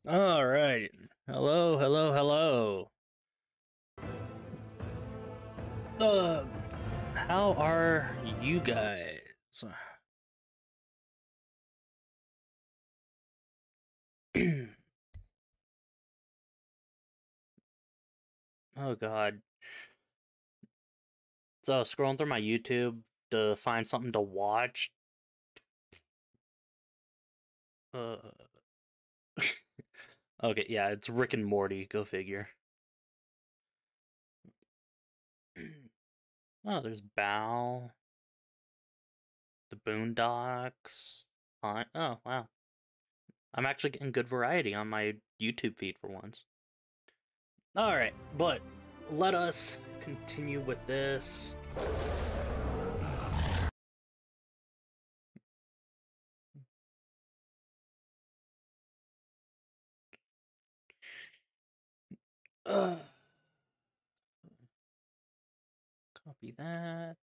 All right. Hello, hello, hello. Uh, how are you guys? Oh God. So scrolling through my YouTube to find something to watch. Uh, okay, yeah, it's Rick and Morty. Go figure. Oh, there's Bao, the Boondocks. Oh wow, I'm actually getting good variety on my YouTube feed for once. All right, but let us continue with this. Uh, Copy that.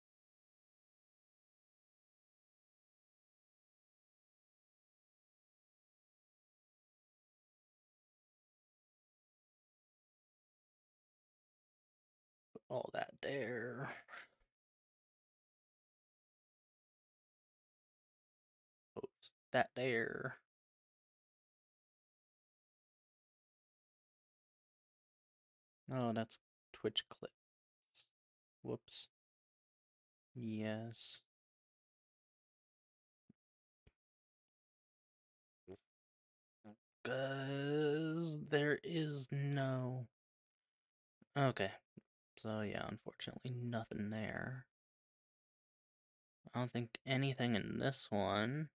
Put all that there. Post that there. Oh, that's Twitch clips. Whoops. Yes. Because there is no. Okay. So, yeah, unfortunately, nothing there. I don't think anything in this one.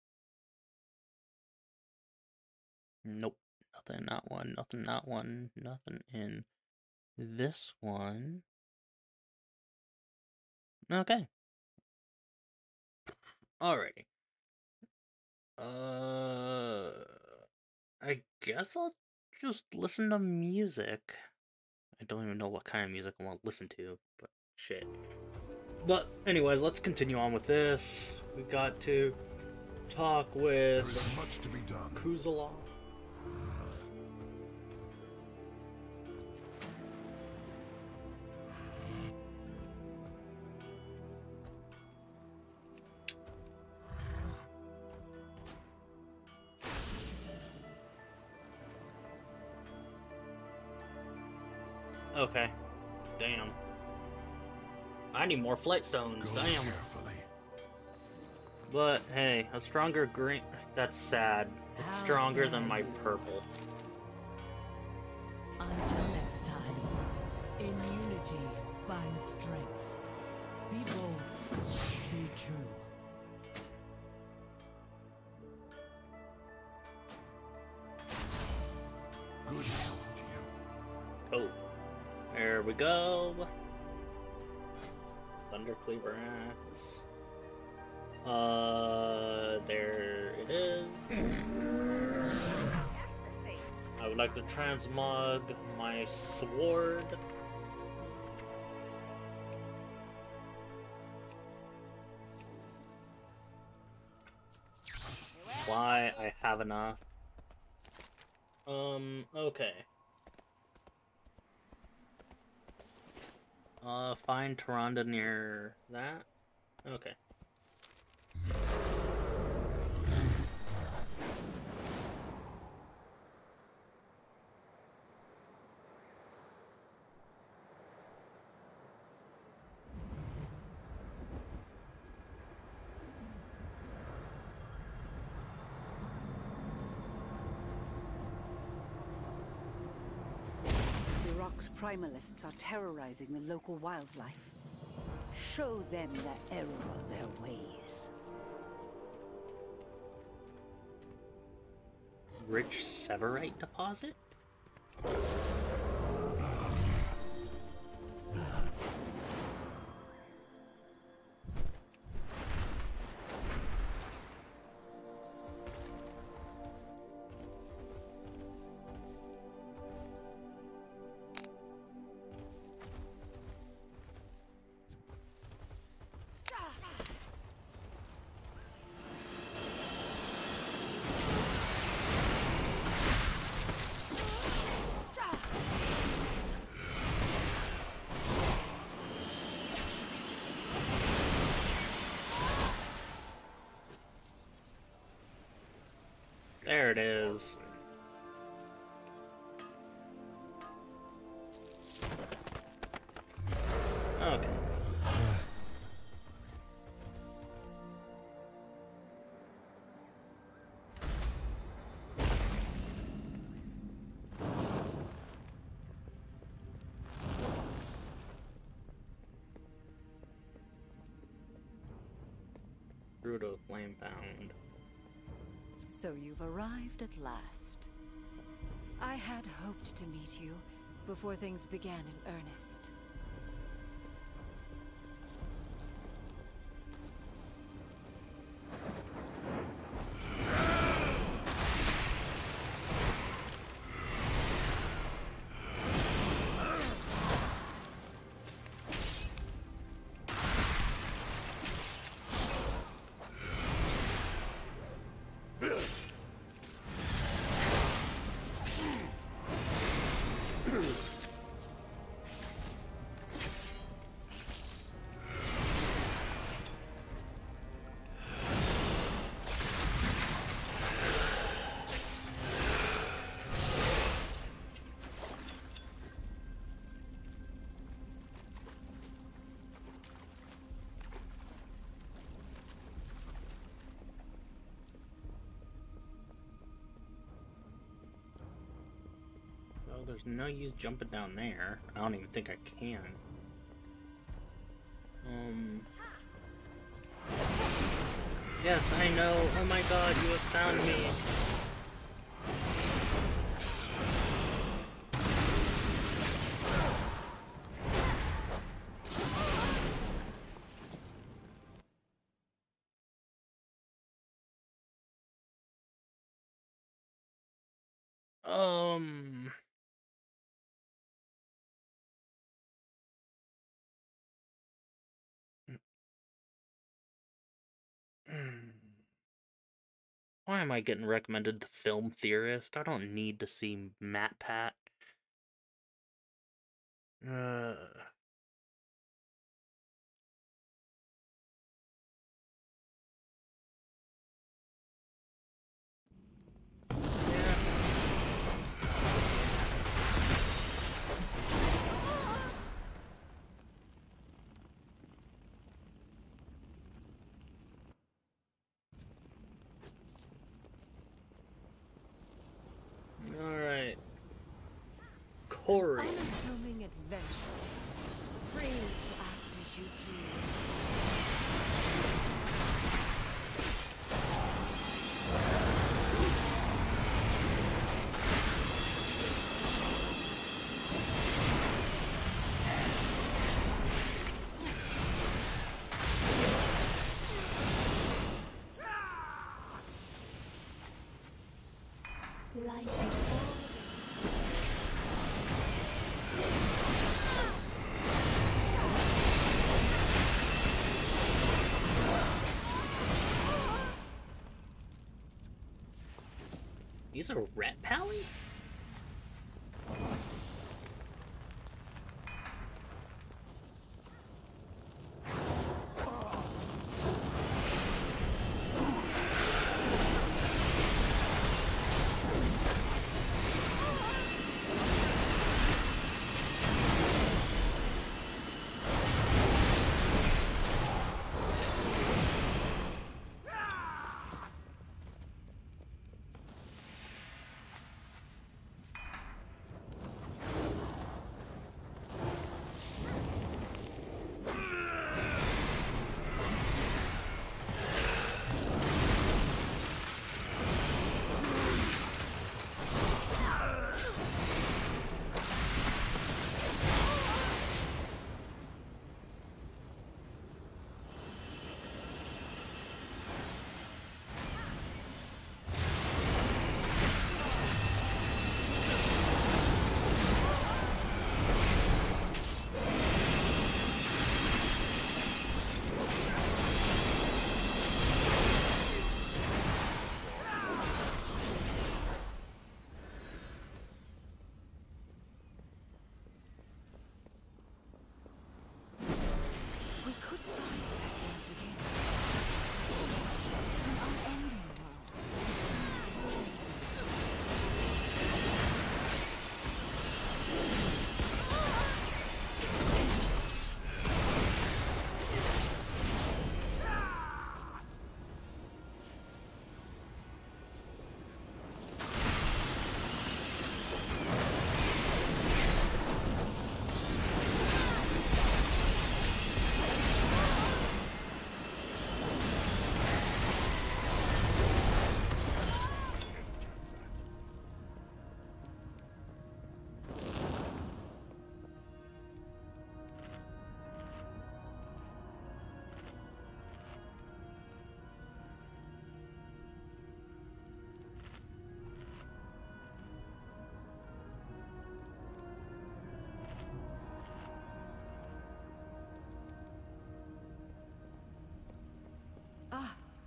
Nope. Nothing in that one. Nothing in that one. Nothing in this one. Okay. Alrighty. I guess I'll just listen to music. I don't even know what kind of music I want to listen to, but shit. But anyways, let's continue on with this. We got to talk with much to be done. Kuzala. Okay. Damn. I need more flight stones. Go Damn. carefully. But hey, a stronger green. That's sad. It's stronger than my purple. Until next time, in unity, find strength. Be bold, be true. Good health to you. Oh. There we go. Thundercleaver axe. There it is. I would like to transmog my sword. Why? I have enough. Okay. Find Taronda near that? Okay. Rock's primalists are terrorizing the local wildlife. Show them the error of their ways. Rich Severite deposit? There it is. Okay. Bruto Flamebound. So you've arrived at last. I had hoped to meet you before things began in earnest. Well, there's no use jumping down there. I don't even think I can. Yes, I know. Oh my god, you have found me. Why am I getting recommended to Film Theorist? I don't need to see MatPat. Alright. Corey. Unassuming adventure, free to act as you please. Light is all. These are Ret Pally?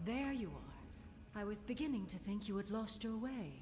There you are. I was beginning to think you had lost your way.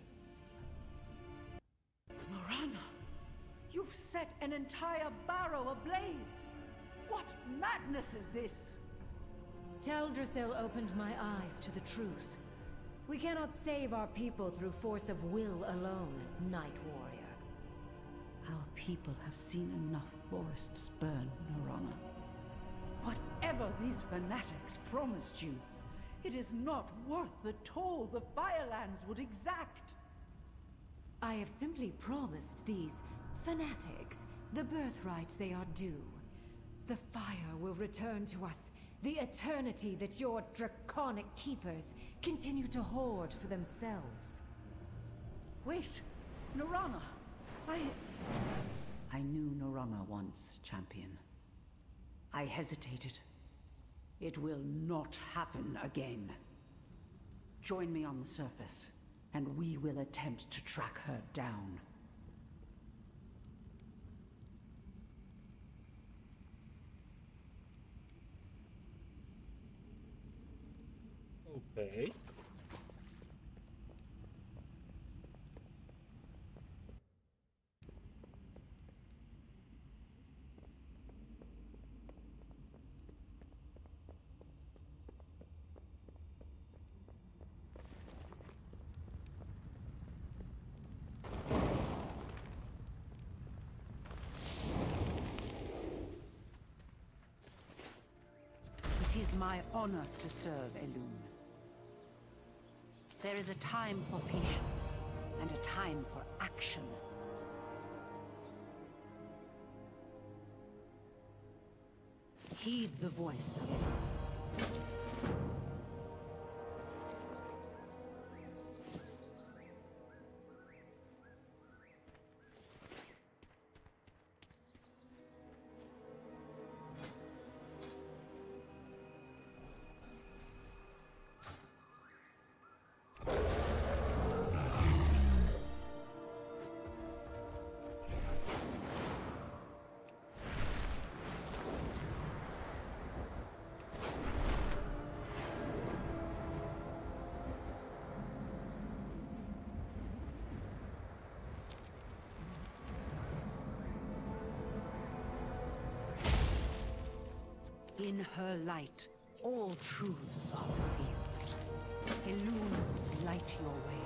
Morana, you've set an entire barrow ablaze! What madness is this? Teldrassil opened my eyes to the truth. We cannot save our people through force of will alone, Night Warrior. Our people have seen enough forests burn, Norana. Whatever these fanatics promised you, it is not worth the toll the Firelands would exact. I have simply promised these fanatics the birthright they are due. The fire will return to us the eternity that your draconic keepers continue to hoard for themselves. Wait, Norana, I knew Norana once, champion. I hesitated. It will not happen again. Join me on the surface, and we will attempt to track her down. Okay. It is my honor to serve Elune. There is a time for patience, and a time for action. Heed the voice of Elune. In her light, all truths are revealed. Elune, light your way.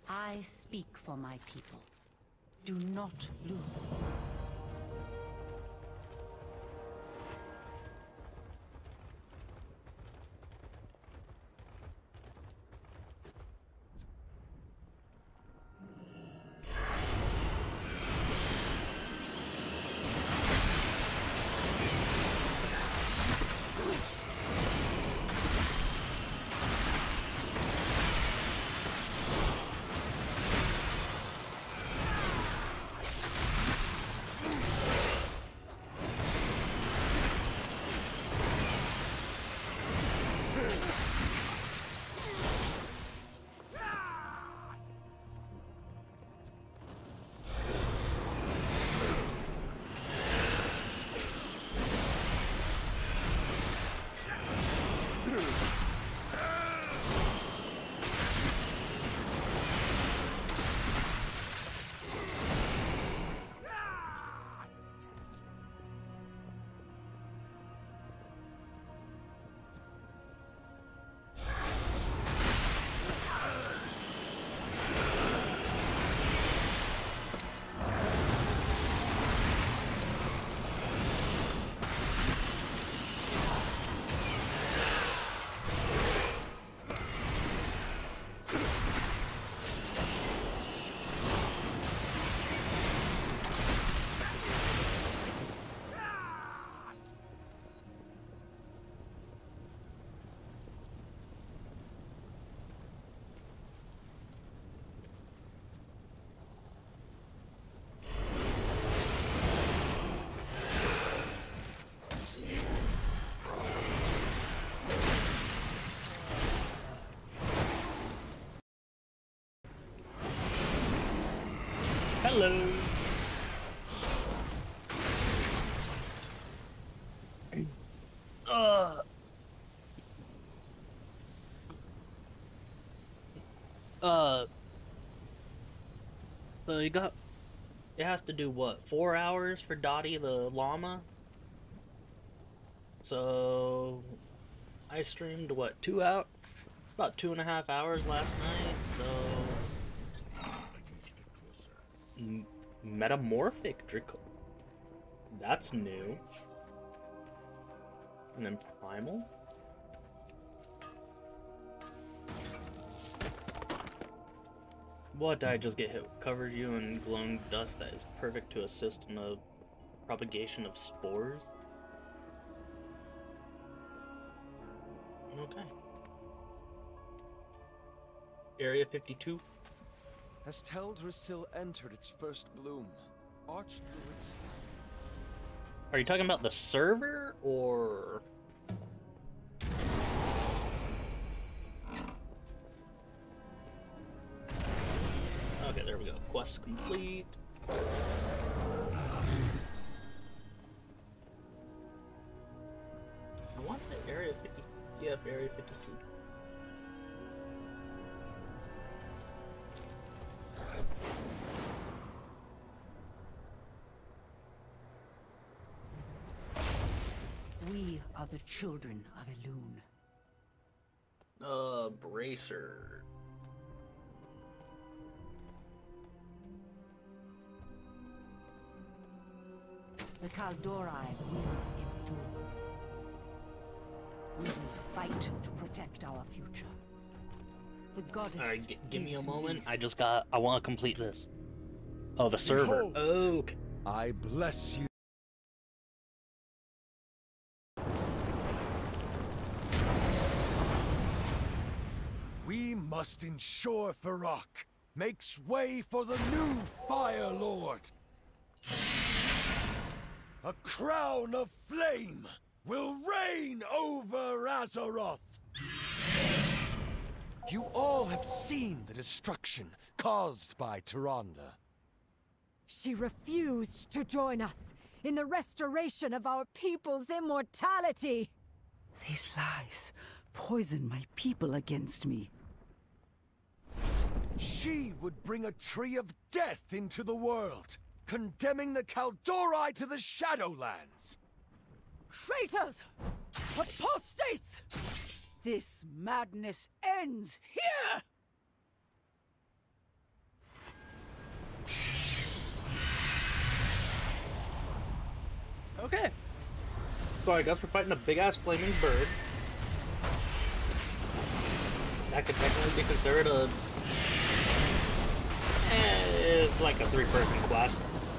I speak for my people. Do not lose. Hello. So it has to do what, 4 hours for Dottie the llama? So, I streamed what, about 2.5 hours last night, so... Metamorphic Draco. That's new. And then Primal? What, did I just get hit? Covered you in glowing dust that is perfect to assist in the propagation of spores? Okay. Area 52. As Teldrassil entered its first bloom, Archdruids... Are you talking about the server, or...? Okay, there we go. Quest complete. I want to say Area 50. Yep, Area 52. We are the children of Elune. Bracer. The Kaldorei will endure. We will fight to protect our future. The goddess. Alright, give me a gives moment. this. I want to complete this. Oh, the server. Behold. Okay. I bless you. We must ensure Farak makes way for the new Fire Lord. A crown of flame will reign over Azeroth. You all have seen the destruction caused by Tyrande. She refused to join us in the restoration of our people's immortality. These lies poison my people against me. She would bring a tree of death into the world, condemning the Kaldorei to the Shadowlands. Traitors! Apostates! This madness ends here! Okay. So I guess we're fighting a big-ass flaming bird. That could technically be considered a... it's like a 3-person quest.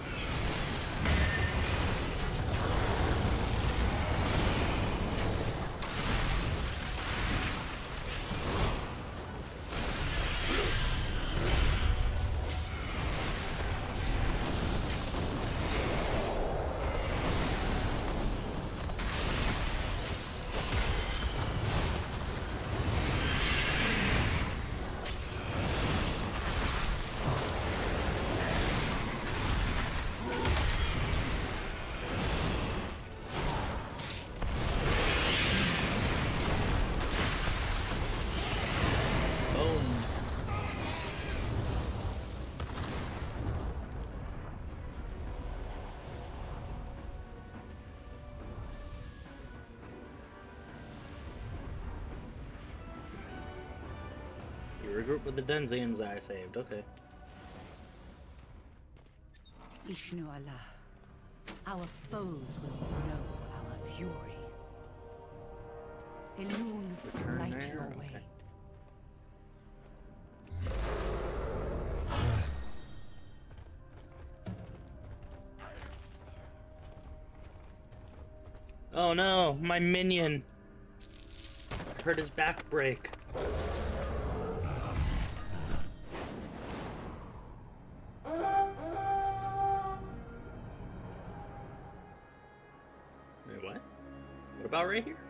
Regroup with the Denzians I saved, okay. Ishnu Allah, our foes will know our fury. Elune, light there? your way. Oh no, my minion! I heard his back break. Wait, what? What about right here?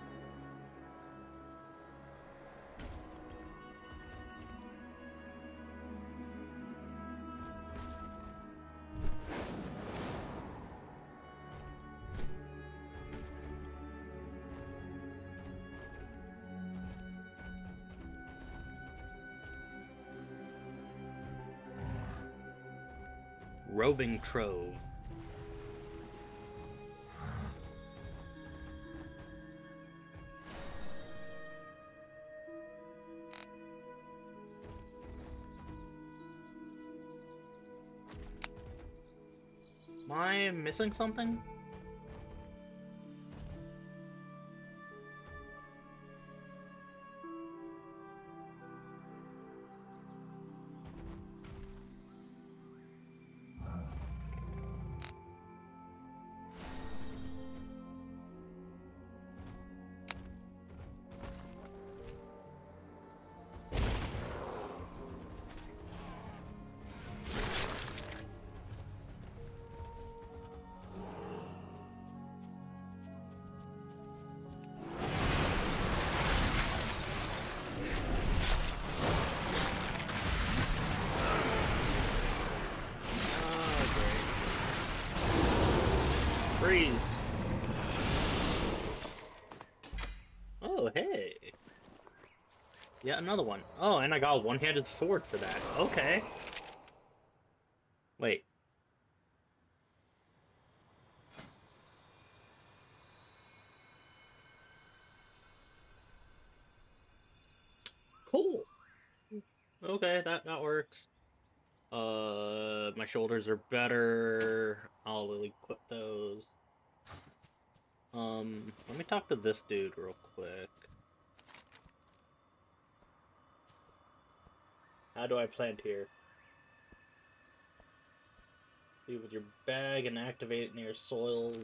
Roving Trove. Am I missing something? Freeze. Oh, hey. Yeah, another one. Oh, and I got a one-handed sword for that. Okay. Wait. Cool. Okay, that works. My shoulders are better. I'll equip those. Let me talk to this dude real quick. How do I plant here? Leave with your bag and activate it near soils.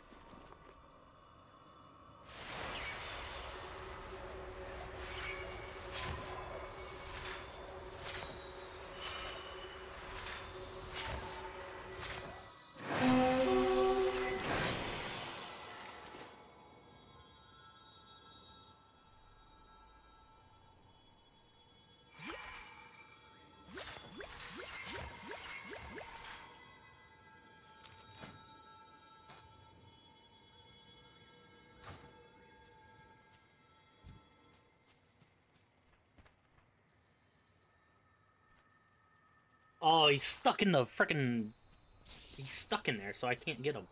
Oh, he's stuck in the frickin'... He's stuck in there, so I can't get him.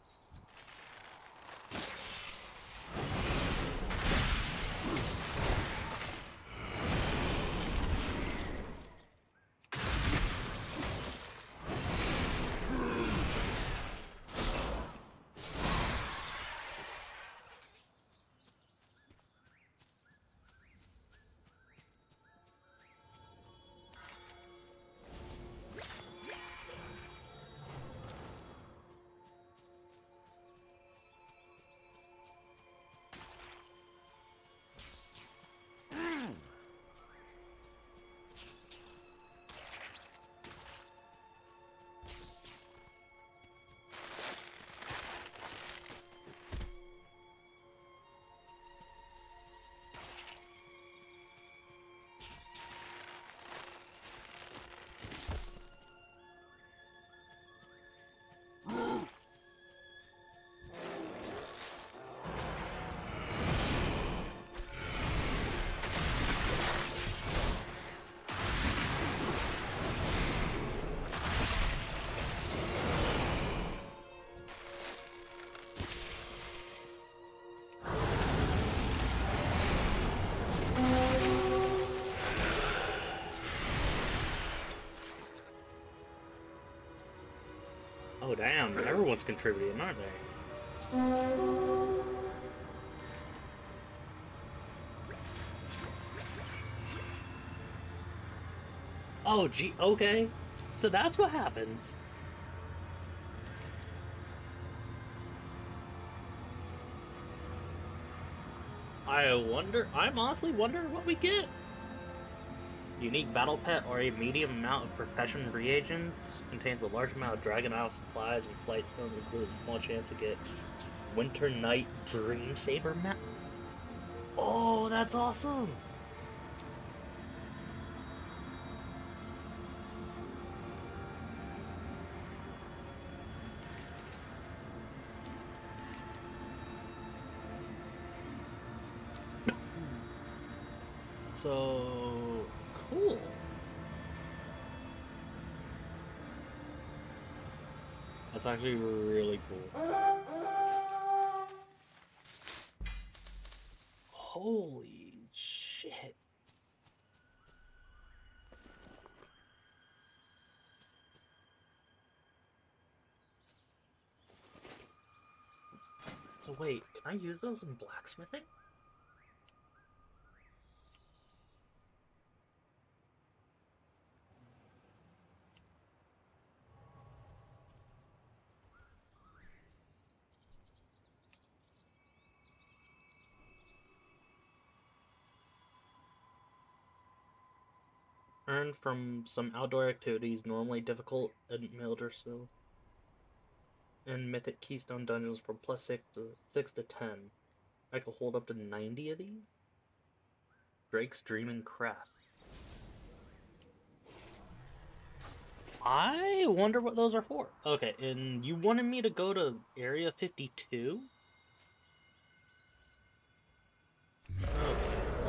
Oh damn, everyone's contributing, aren't they? Oh gee, okay. So that's what happens. I'm honestly wondering what we get. Unique battle pet or a medium amount of profession reagents. Contains a large amount of Dragon Isle supplies and flight stones, including a small chance to get Winter Night Dream Saber map. Oh, that's awesome! So cool. That's actually really cool. Holy shit. So wait, can I use those in blacksmithing? Earned from some outdoor activities normally difficult at Mildersville. And Mythic Keystone dungeons from +6 to 10. I could hold up to 90 of these? Drake's Dreaming Craft. I wonder what those are for. Okay, and you wanted me to go to Area 52? Okay,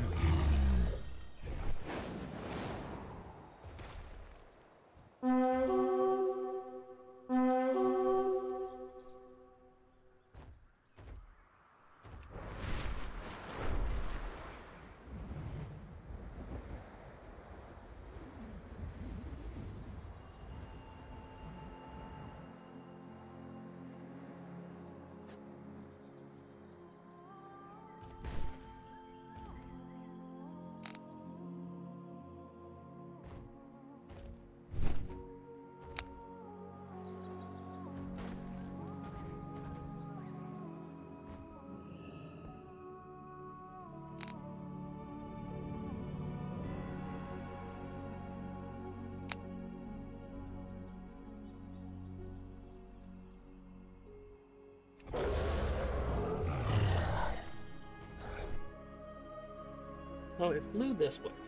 oh, it flew this way.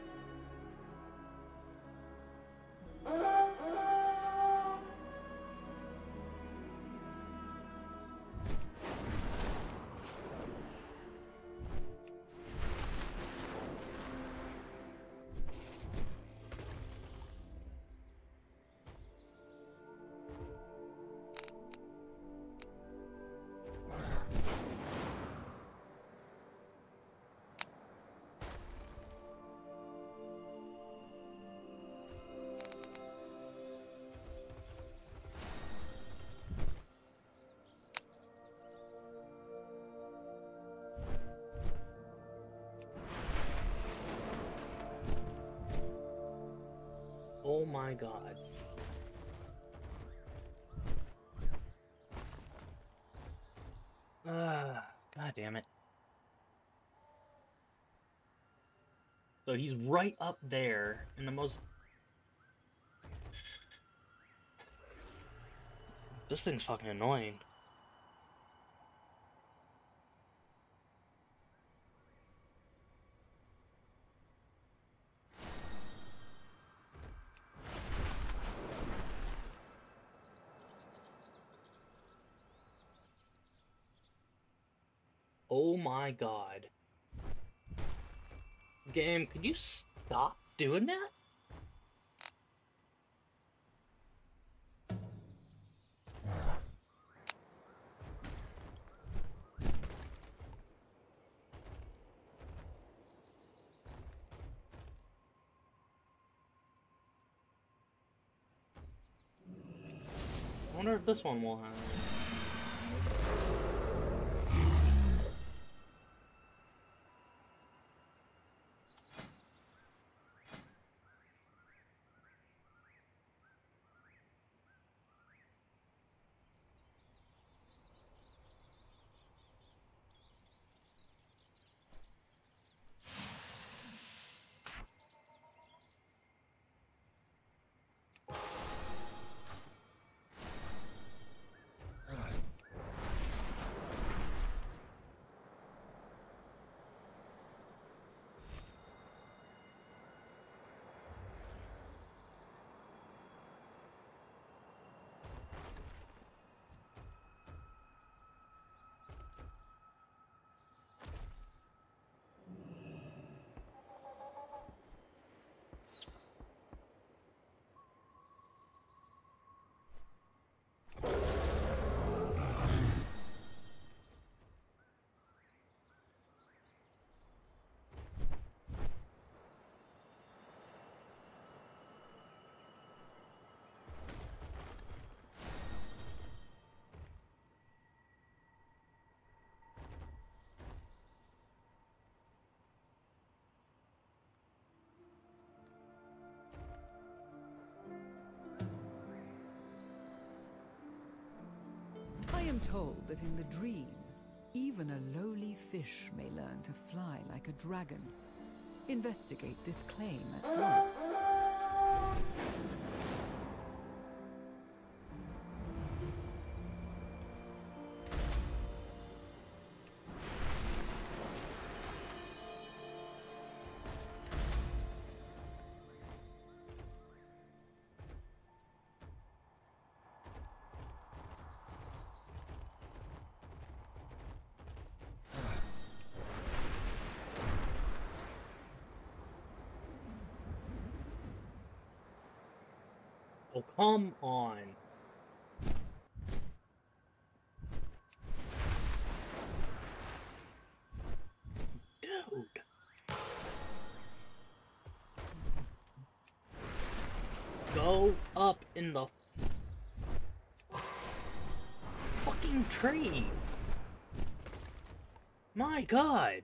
Oh my god. God damn it. So he's right up there in the most... This thing's fucking annoying. Oh my god. Game, could you stop doing that? wonder if this one will have. I am told that in the dream, even a lowly fish may learn to fly like a dragon. Investigate this claim at once. Oh, come on. Dude. Go up in the fucking tree. My God.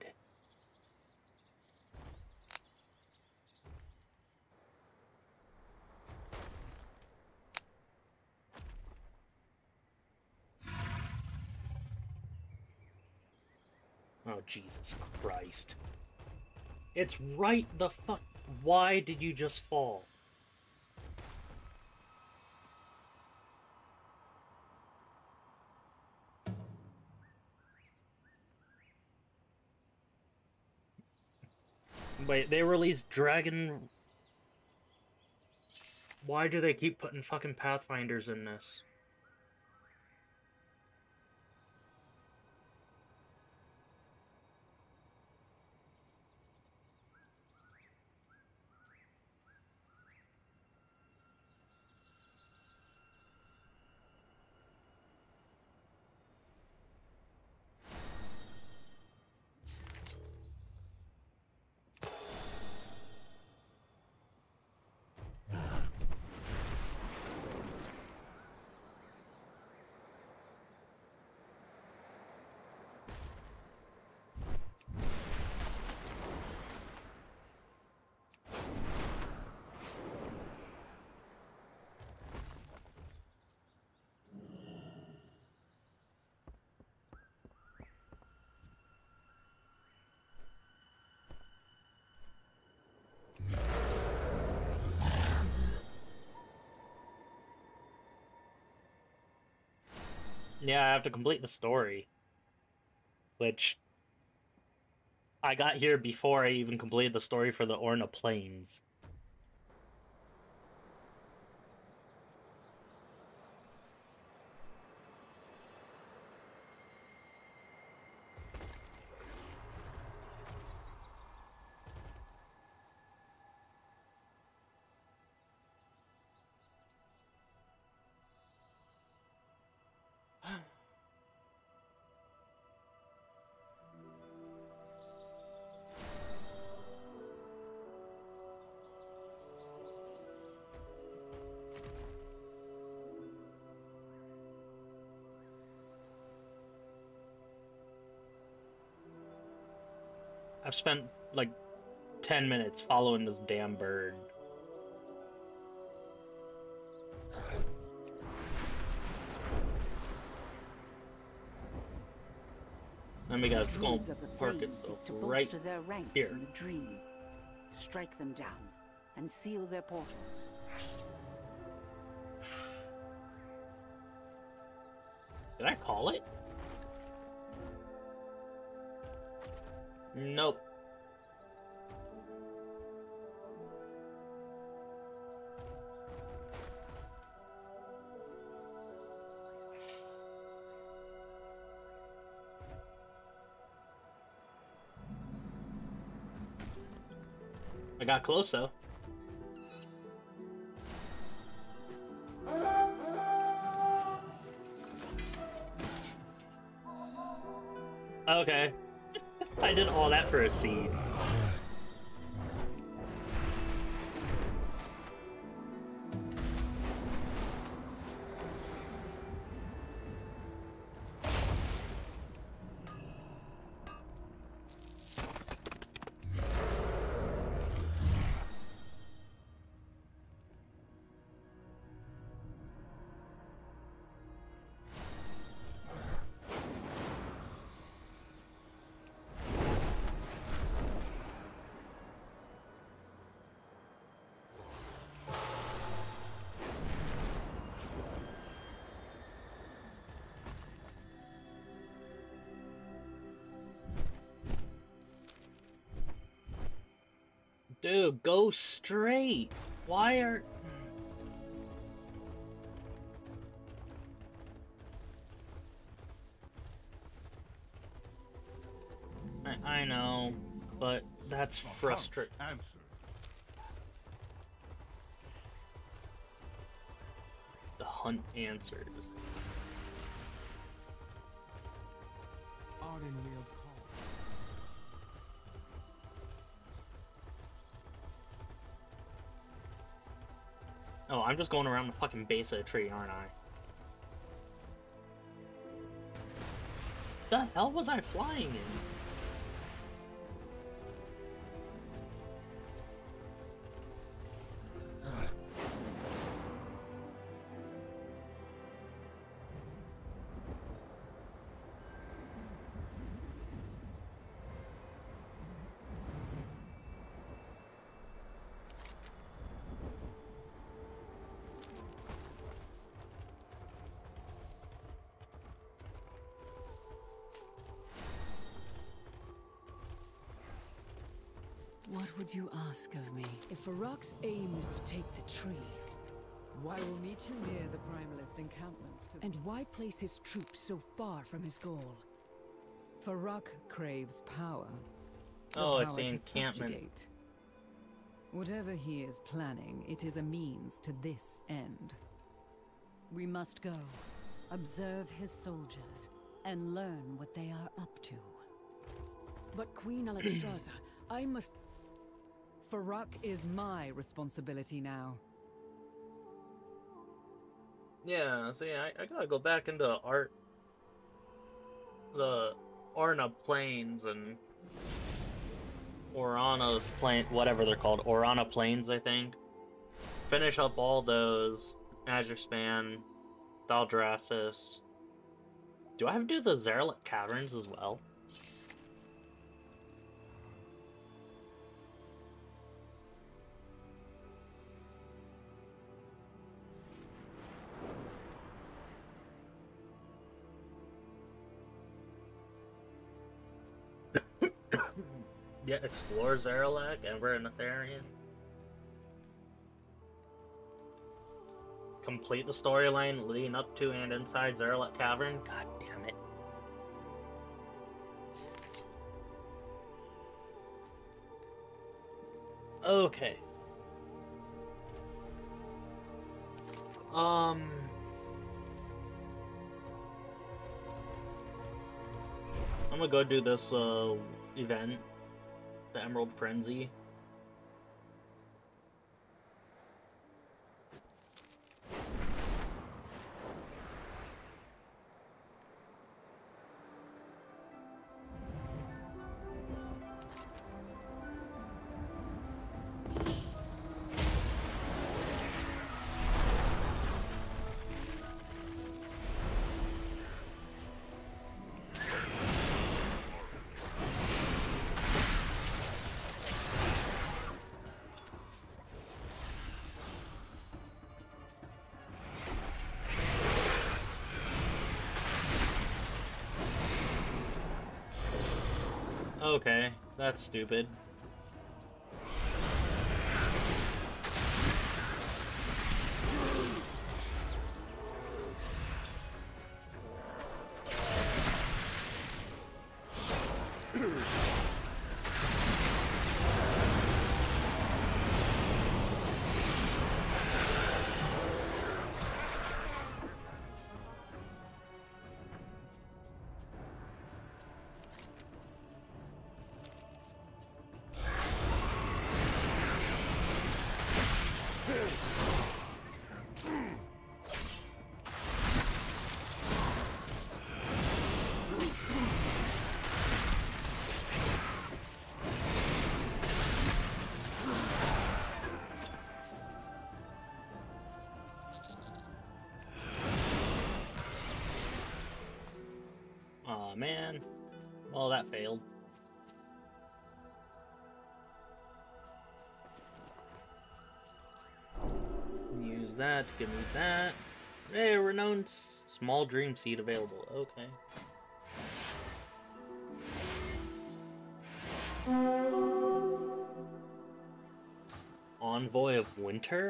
Oh, Jesus Christ. It's right the fuck. Why did you just fall? Wait, they released Dragon... Why do they keep putting fucking Pathfinders in this? Yeah, I have to complete the story. Which... I got here before I even completed the story for the Orna Plains. I've spent like 10 minutes following this damn bird. Then we gotta go Druids of the park it Flames seek to right bolster their ranks here. in the dream. Strike them down and seal their portals. Did I call it? Nope. I got close though. Okay. I did all that for a seed. Dude, go straight. Why are... I know, but that's frustrating. Answer. The hunt answers. Ardenweald calls. Oh, I'm just going around the fucking base of a tree, aren't I? The hell was I flying in? What would you ask of me? If Farak's aim is to take the tree, I will meet you near the Primalist encampments. and why place his troops so far from his goal? Farak craves power. Oh, it's power the to encampment. subjugate. Whatever he is planning, it is a means to this end. We must go, observe his soldiers, and learn what they are up to. But Queen Alexstrasza, I must... Farak is my responsibility now. Yeah, see, I gotta go back into the Orna Plains and Orana Plain, whatever they're called, Orana Plains, I think. Finish up all those, Azure Span, Thaldraszus. Do I have to do the Zerlet Caverns as well? Yeah, explore Zaralek, Ember and Netherian. Complete the storyline leading up to and inside Zaralek Cavern. God damn it. Okay. I'm gonna go do this event, the Emerald Frenzy. Okay, that's stupid. Aw, man. Well, that failed. Use that to give me that. Hey, renowned small dream seed available. Okay. Envoy of Winter?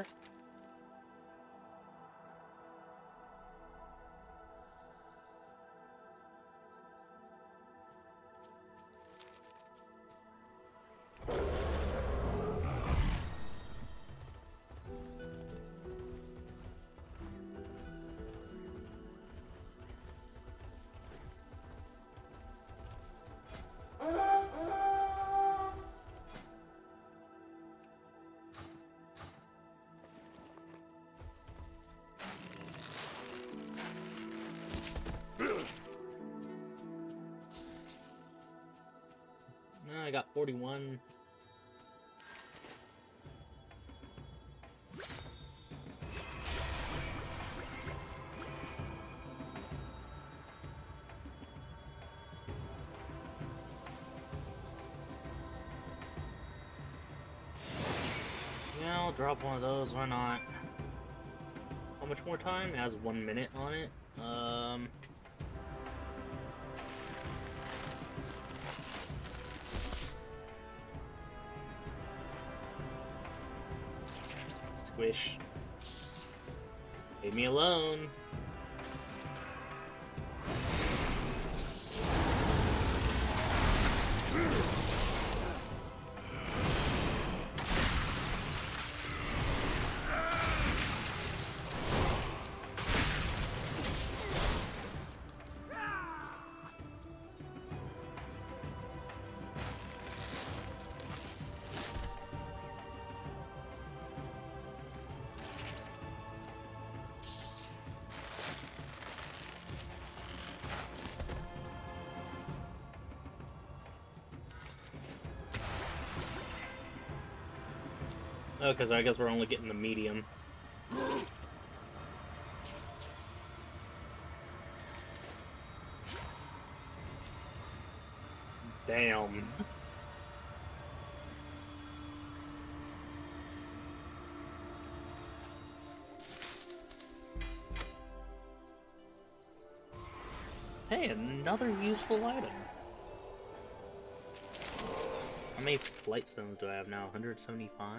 No, I got 41. Yeah, I'll drop one of those, why not? How much more time? It has 1 minute on it. Squish. Leave me alone. Oh, because I guess we're only getting the medium. Damn. Hey, another useful item. How many flight stones do I have now? 175?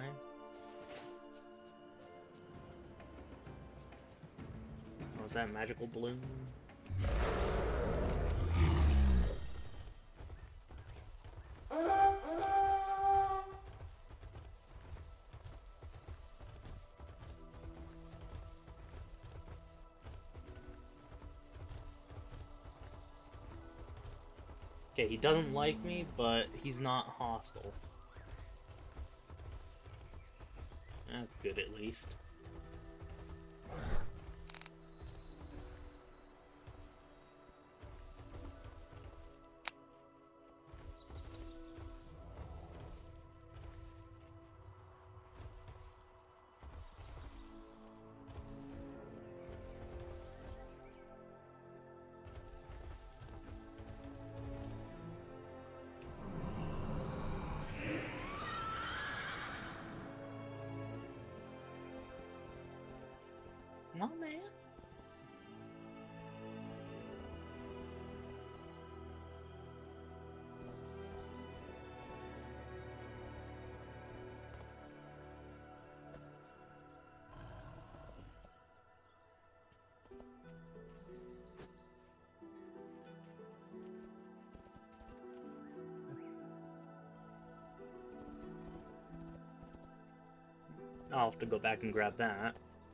Was that magical balloon? Okay, he doesn't like me, but he's not hostile. That's good, at least. No, man. I'll have to go back and grab that.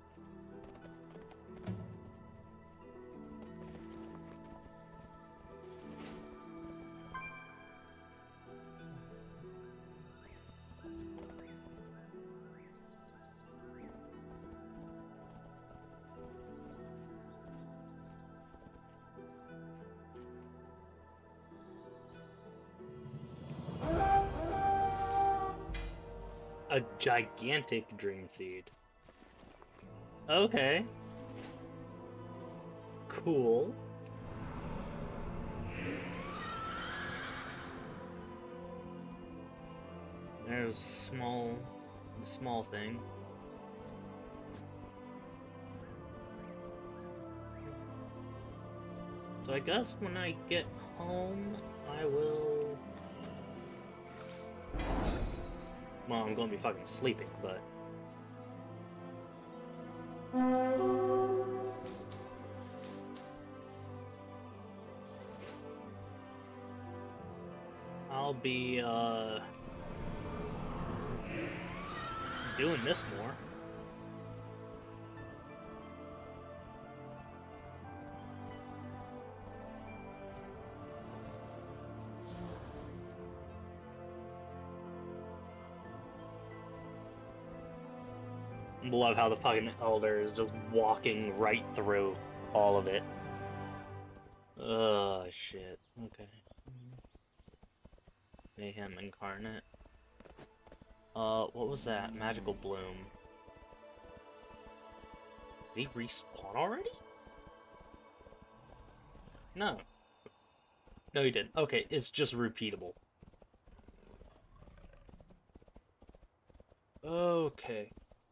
A gigantic dream seed. Okay. Cool. There's small thing. So I guess when I get home, I will... Well, I'm gonna be fucking sleeping, but... I'll be, doing this more. Love how the fucking Elder is just walking right through all of it. Oh, shit. Okay. Mayhem Incarnate. What was that? Magical Bloom. Did he respawn already? No. No, he didn't. Okay, it's just repeatable. Okay.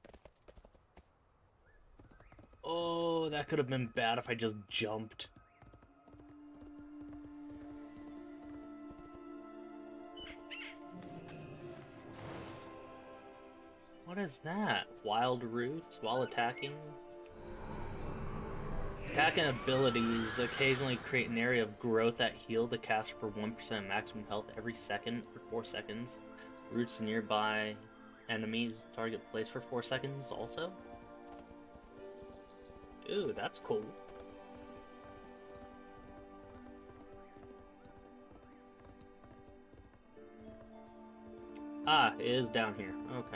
Oh, that could have been bad if I just jumped. What is that? Wild roots while attacking? Attacking abilities occasionally create an area of growth that heal the caster for 1% maximum health every second for 4 seconds. Roots nearby enemies target place for 4 seconds also? Ooh, that's cool. Ah, it is down here. Okay.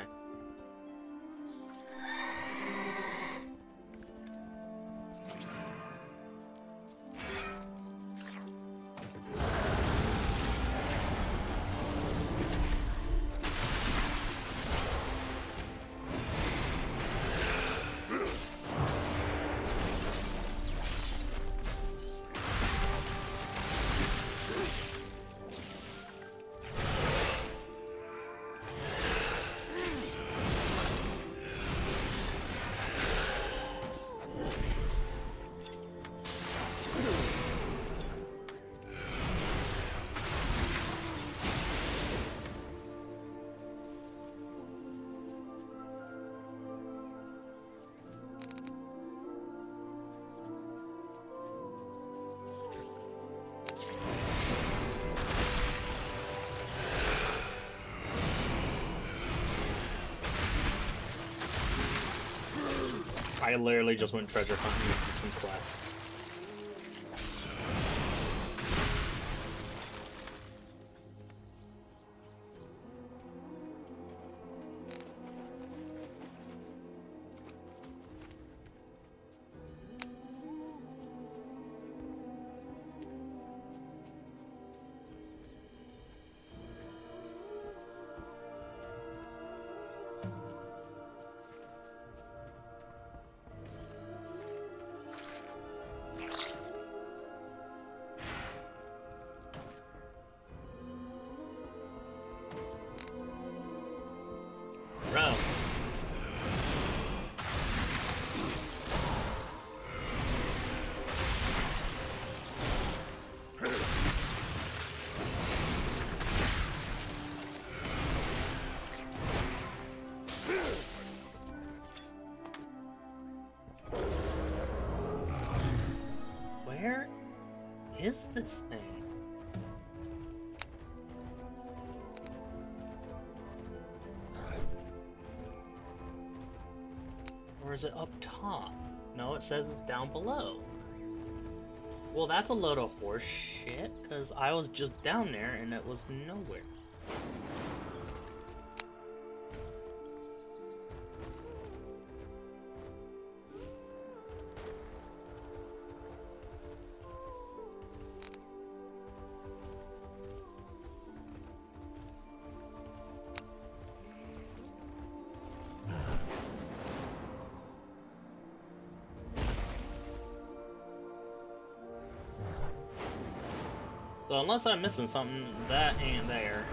I literally just went treasure hunting with some quests. Bro. Where is this thing? is it up top? No, it says it's down below. Well, that's a load of horse shit, because I was just down there and it was nowhere. So unless I'm missing something, that ain't there.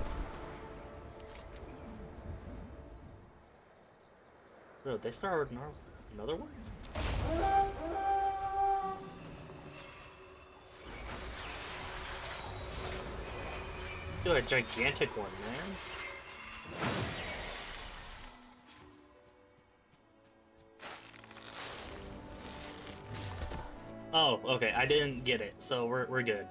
So they started another one? Do a gigantic one, man. Oh, okay, I didn't get it, so we're good.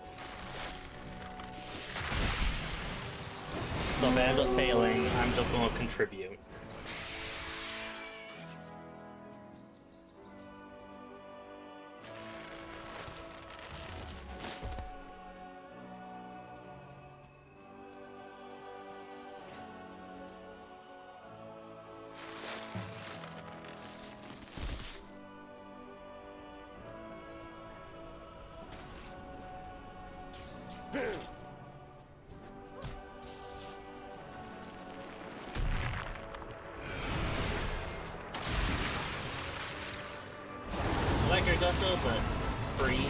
So if I end up failing, I'm just going to contribute. Like your Gusto, but freeze.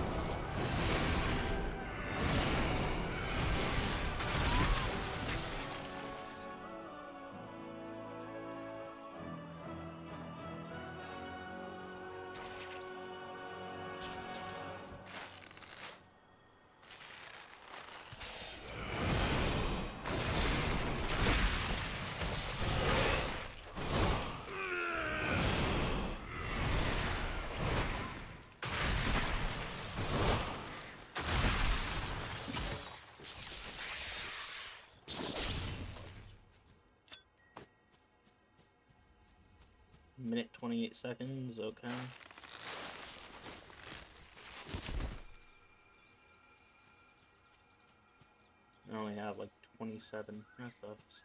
Minute 28 seconds, okay. I only have like 27. That sucks.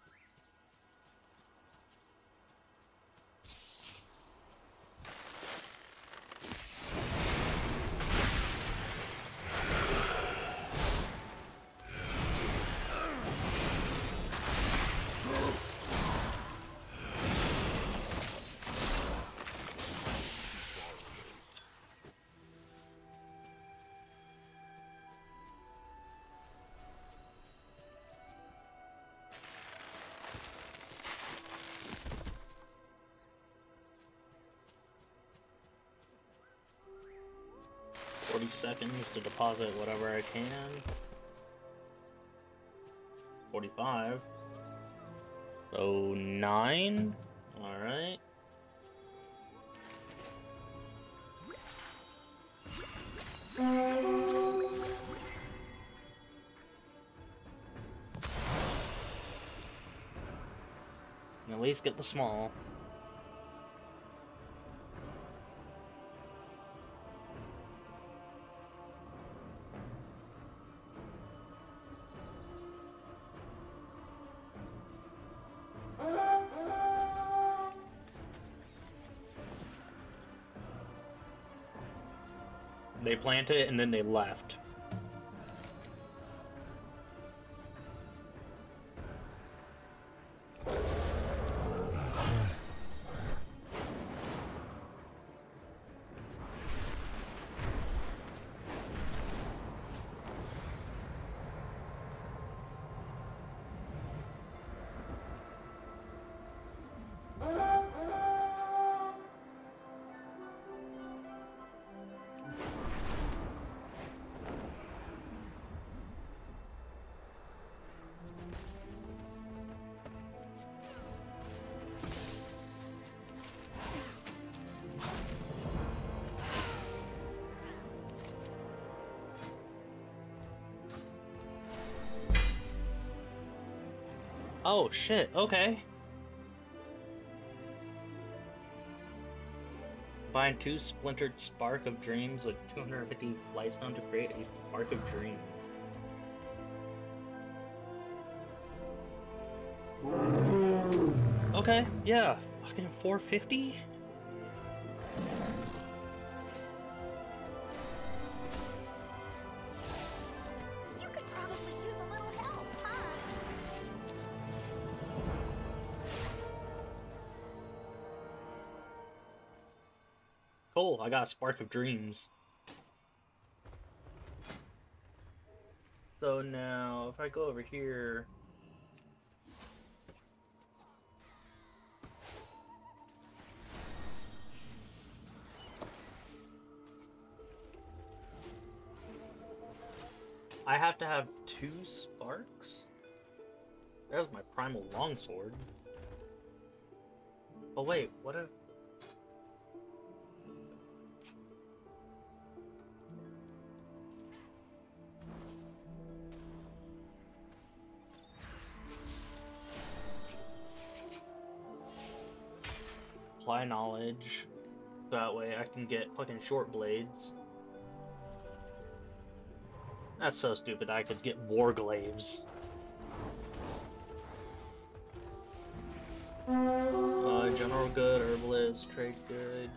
Seconds to deposit whatever I can. 45. So 9. Alright. At least get the small. They planted it and then they left. Oh shit, okay. Combine 2 splintered Spark of Dreams with 250 Lightstone to create a Spark of Dreams. Okay, yeah, fucking 450? You could probably use a little help, huh? Cool, I got a Spark of Dreams. So now, if I go over here... I have to have 2 sparks? There's my primal longsword. Oh wait, what if... Apply knowledge. That way I can get fucking short blades. That's so stupid. I could get Warglaives. General good, herbalist, trade good.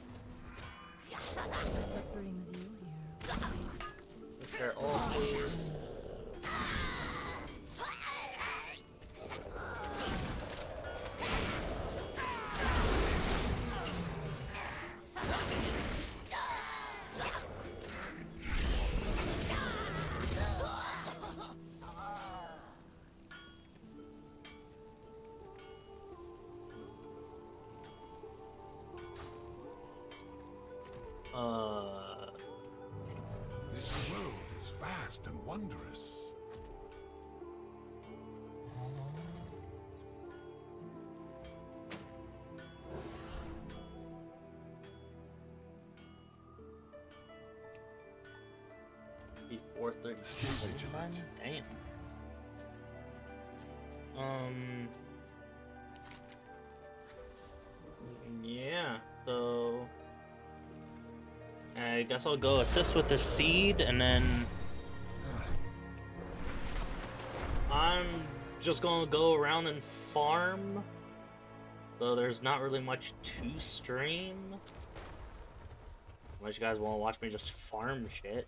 What brings you here? Repair all, please. This world is vast and wondrous. Before 30 Stay vigilant. Damn. Yeah, so I guess I'll go assist with the seed, and then I'm just gonna go around and farm. So there's not really much to stream. Unless you guys want to watch me just farm shit.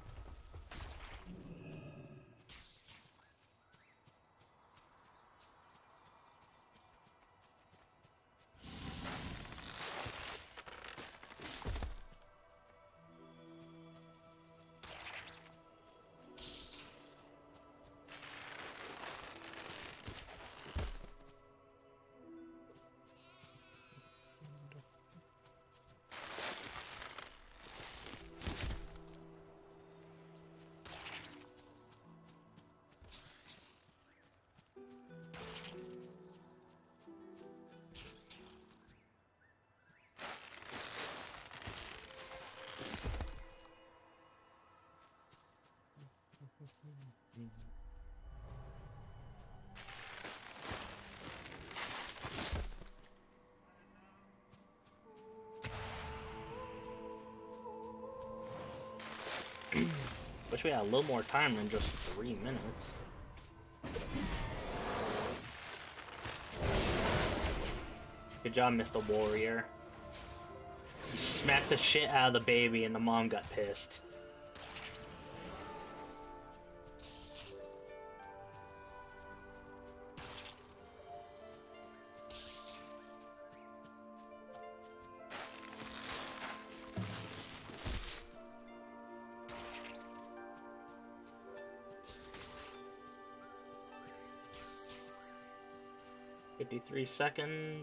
Wish we had a little more time than just 3 minutes. Good job, Mr. Warrior. You smacked the shit out of the baby and the mom got pissed. Three seconds.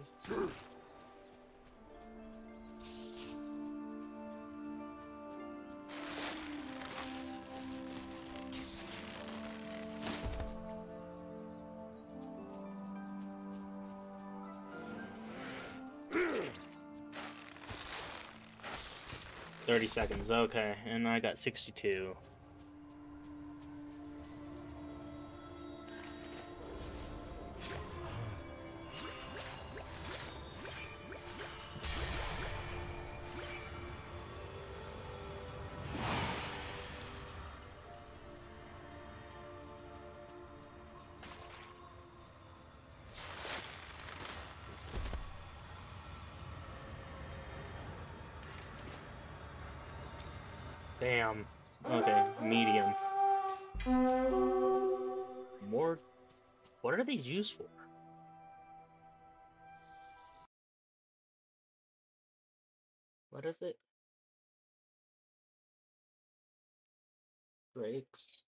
$30 seconds, okay, and I got 62. Bam. Okay, medium. More... What are these used for? What is it? Drakes.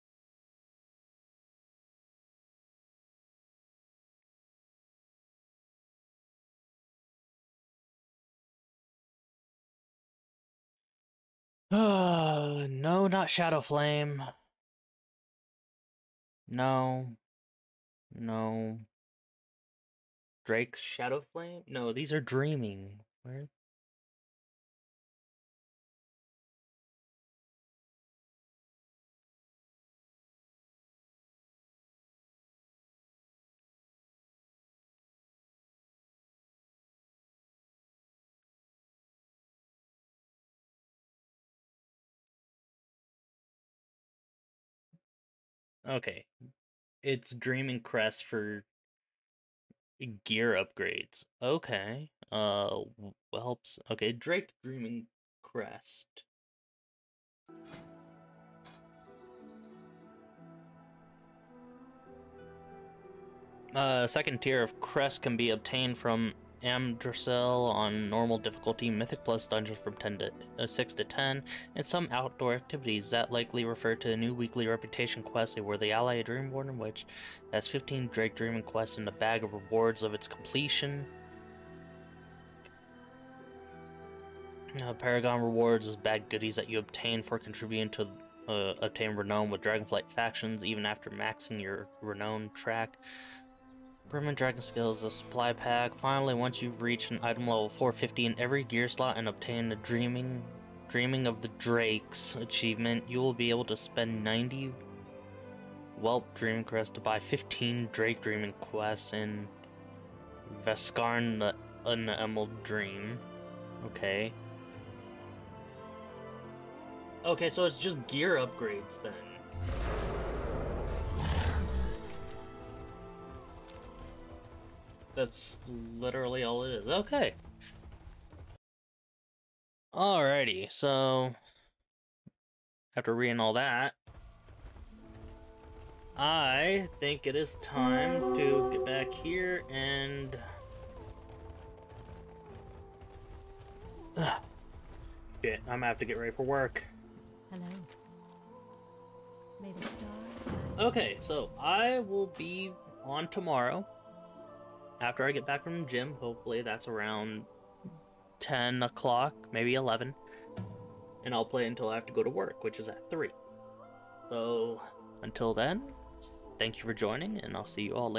No, not Shadowflame. No. No. Drake's Shadowflame? No, these are Dreaming. Where? Okay. It's Dreaming Crest for gear upgrades. Okay. Helps. Okay, Drake Dreaming Crest. Second tier of crest can be obtained from Amdrasel on normal difficulty, Mythic Plus dungeons from 6 to 10, and some outdoor activities that likely refer to a new weekly reputation quest where the ally a Dreamborn Witch has 15 Drake Dreaming quests in the bag of rewards of its completion. Paragon rewards is bag goodies that you obtain for contributing to obtain renown with Dragonflight factions even after maxing your renown track. Permanent Dragon Skills, a supply pack. Finally, once you've reached an item level 450 in every gear slot and obtain the Dreaming of the Drakes achievement, you will be able to spend 90 Whelp Dreaming Crest to buy 15 Drake Dreaming quests in Veskarn, an Emerald Dream. Okay. Okay, so it's just gear upgrades then. That's literally all it is. Okay. Alrighty, so after reading all that, I think it is time to get back here and shit, I'm gonna have to get ready for work. Hello. May the stars guide. Okay, so I will be on tomorrow. After I get back from the gym, hopefully that's around 10 o'clock, maybe 11. And I'll play until I have to go to work, which is at 3. So, until then, thank you for joining, and I'll see you all later.